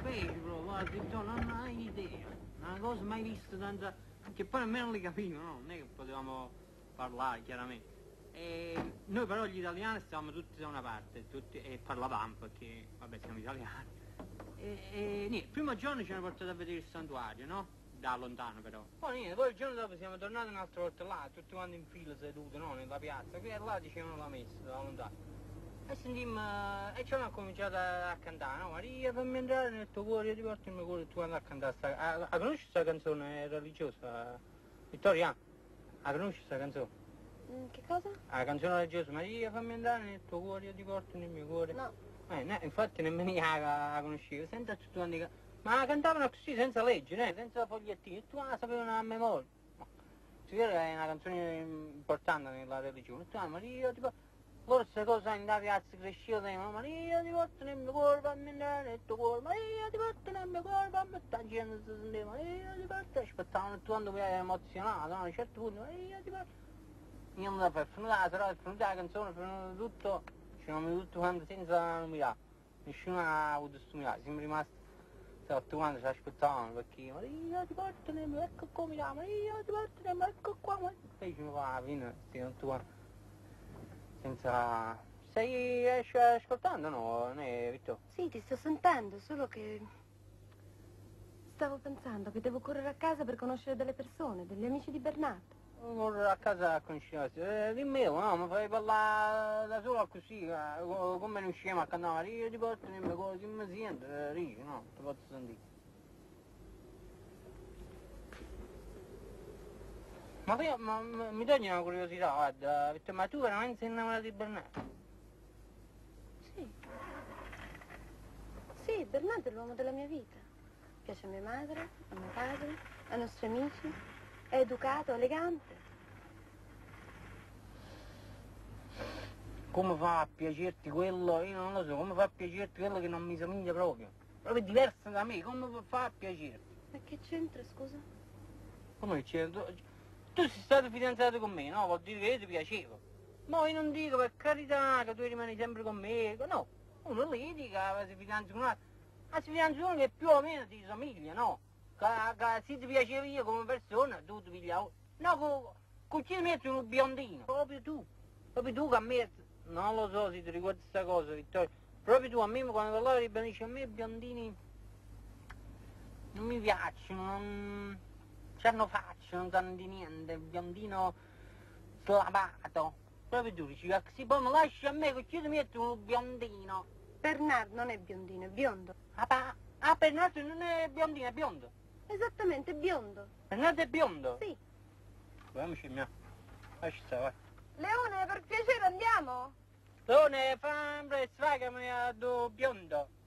feci proprio, guarda, non hai idea. Una cosa mai vista tanta... che poi nemmeno li capivo, no? Non è che potevamo parlare, chiaramente. E noi però gli italiani stavamo tutti da una parte, e parlavamo perché, vabbè, siamo italiani. E niente, il primo giorno ci hanno portato a vedere il santuario, no? Da lontano però. Poi niente, poi il giorno dopo siamo tornati un'altra volta là, tutti quanti in fila seduti, no? Nella piazza, qui e là dicevano la messa da lontano. E sentimmo, e ci hanno cominciato a cantare, no? Maria, fammi entrare nel tuo cuore, io ti porto il mio cuore, e tu andai a cantare conosci questa canzone religiosa? Vittoria? La conosci questa canzone? Che cosa? La canzone religiosa, Maria, fammi entrare nel tuo cuore, io ti porto nel mio cuore. No. Infatti nemmeno io la conoscevo, senza tutti quanti... Ma la cantavano così, senza legge, senza fogliettini, e tu la sapevano a memoria. Si vede che è una canzone importante nella religione, tu Maria, io ti porto... Loro queste cose in da piazza crescevano, Maria ti porto nel mio cuore, fammi andare nel tuo cuore, Maria ti porto nel mio cuore, fammi sta gente si sentiva, Maria ti porto, aspettavano tutto quanto mi emozionato, no? A un certo punto, Maria ti porto. Io andavo per finire la serata, per finire la canzone, per finire tutto, ci siamo venuti tutti quanti senza numerità, nessuno ha avuto questo miracolo, siamo rimasti tutti quanti ci aspettavano perché Maria ti porto nel mio, ecco qua mi dà, Maria ti porto nel mio, ecco qua, poi ci va alla fine, stiamo tutti quanti. Senza... Stai ascoltando, no, Vittorio? Sì, ti sto sentendo, solo che... Stavo pensando che devo correre a casa per conoscere delle persone, degli amici di Bernardo. Correre a casa a conoscere, dimmi, no, mi fai parlare da sola così, come ne usciamo a cantare, Maria ti porto nel mio cuore, che mi sente, Ricci, no, ti posso sentire. Ma poi mi toglie una curiosità, guarda, Vittorio, ma tu veramente sei innamorato di Bernardo? Sì. Sì, Bernardo è l'uomo della mia vita. Piace a mia madre, a mio padre, ai nostri amici. È educato, elegante. Come fa a piacerti quello, io non lo so, come fa a piacerti quello che non mi somiglia proprio? Proprio diverso da me, come fa a piacerti? Ma che c'entra, scusa? Come c'entra? Tu sei stato fidanzato con me, no? Vuol dire che io ti piacevo. Ma io non dico per carità che tu rimani sempre con me, no. Uno litiga, si fidanza con un altro. Ma si fidanza con uno che più o meno ti somiglia, no? Che se ti piacevo io come persona, tu ti piglia... No, con chi ti metti un biondino? Proprio tu che a me... Non lo so se ti ricordi questa cosa, Vittorio. Proprio tu a me, quando parlavi di biondini, a me i biondini... Non mi piacciono, non... C'hanno faccia, non sanno di niente, il biondino slavato. Proprio tu dici, se poi mi lasci a me, che ci ti metti un biondino? Bernardo non è biondino, è biondo. Bernardo non è biondino, è biondo. Esattamente, è biondo. Bernardo è biondo? Sì. Amici miei, lasci stare, vai. Leone, per piacere andiamo? Leone, fa un prezzo, vai che mi ha do biondo.